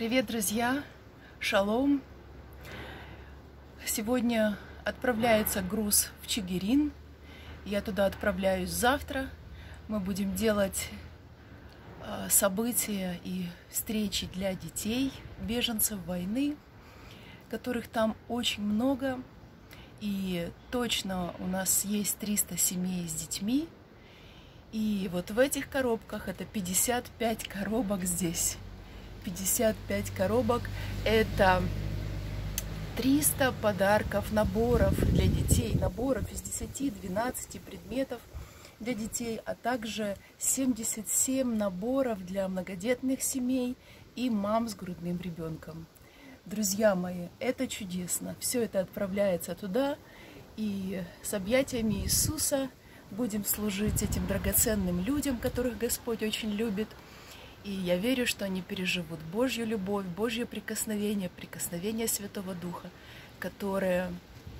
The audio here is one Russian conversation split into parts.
Привет, друзья! Шалом! Сегодня отправляется груз в Чигирин. Я туда отправляюсь завтра. Мы будем делать события и встречи для детей, беженцев войны, которых там очень много. И точно у нас есть 300 семей с детьми. И вот в этих коробках, это 55 коробок здесь. 55 коробок – это 300 подарков, наборов для детей, наборов из 10-12 предметов для детей, а также 77 наборов для многодетных семей и мам с грудным ребенком. Друзья мои, это чудесно. Все это отправляется туда, и с объятиями Иисуса будем служить этим драгоценным людям, которых Господь очень любит. И я верю, что они переживут Божью любовь, Божье прикосновение, прикосновение Святого Духа, которое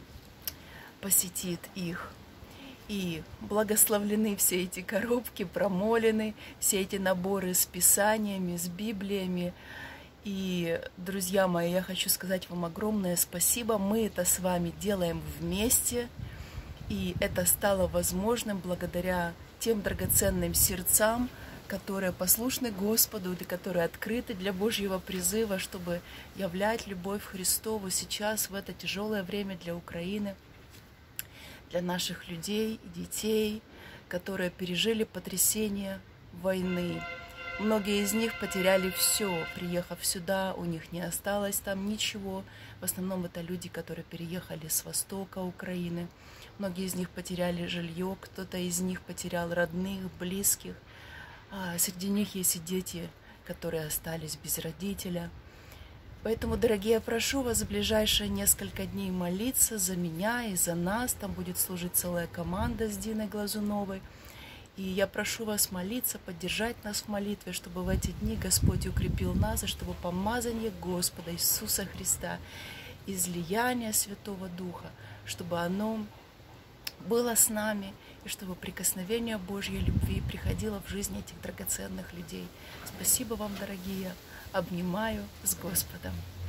посетит их. И благословлены все эти коробки, промолены все эти наборы с писаниями, с Библиями. И, друзья мои, я хочу сказать вам огромное спасибо. Мы это с вами делаем вместе. И это стало возможным благодаря тем драгоценным сердцам, которые послушны Господу, или которые открыты для Божьего призыва, чтобы являть любовь Христову сейчас, в это тяжелое время для Украины, для наших людей и детей, которые пережили потрясение войны. Многие из них потеряли все, приехав сюда, у них не осталось там ничего. В основном это люди, которые переехали с востока Украины. Многие из них потеряли жилье, кто-то из них потерял родных, близких. Среди них есть и дети, которые остались без родителя. Поэтому, дорогие, я прошу вас в ближайшие несколько дней молиться за меня и за нас. Там будет служить целая команда с Диной Глазуновой. И я прошу вас молиться, поддержать нас в молитве, чтобы в эти дни Господь укрепил нас, и чтобы помазание Господа Иисуса Христа, излияние Святого Духа, чтобы оно было с нами, и чтобы прикосновение Божьей любви приходило в жизнь этих драгоценных людей. Спасибо вам, дорогие. Обнимаю с Господом.